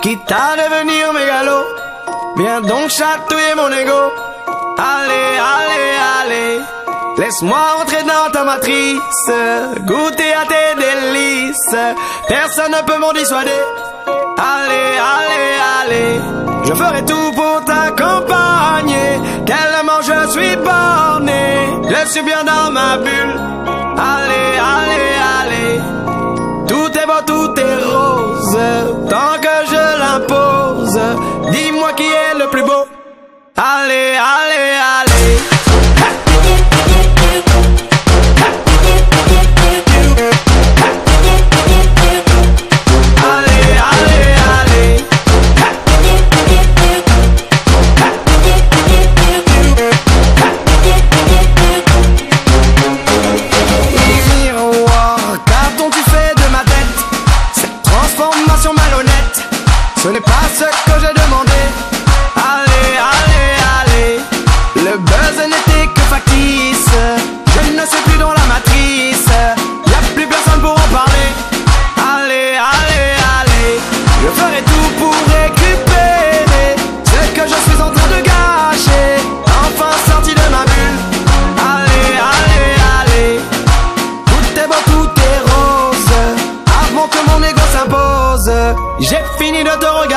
quitte à devenir mégalo. Viens donc chatouiller mon ego. Allez, allez, allez, laisse-moi entrer dans ta matrice, goûter à tes délices. Personne ne peut m'en dissuader. Allez, allez, allez, je ferai tout pour t'accompagner. Tellement je suis borné, je suis bien dans ma bulle. Allez, allez, allez, tout est beau, tout est rose, tant que je l'impose. Dis-moi qui est le plus beau. Allez, allez, allez. Ce n'est pas ce que j'ai demandé. Allez, allez, allez, le buzz n'était que factice. Je ne suis plus dans la matrice, y'a plus personne pour en parler. Allez, allez, allez, je ferai tout pour récupérer ce que je suis en train de gâcher, enfin sorti de ma bulle. Allez, allez, allez, tout est beau, tout est rose, avant que mon ego s'impose. J'ai fini de te regarder.